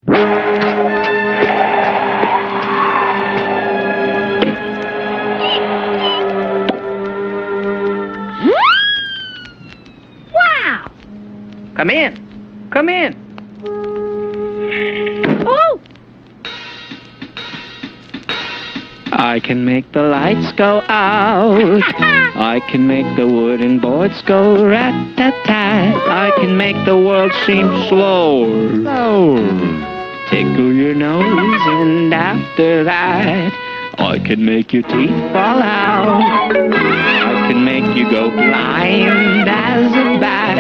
Wow! Come in. Come in. Oh! I can make the lights go out. I can make the wooden boards go rat-tat-tat. I can make the world seem slower. Tickle your nose, and after that, I can make your teeth fall out. I can make you go blind as a bat.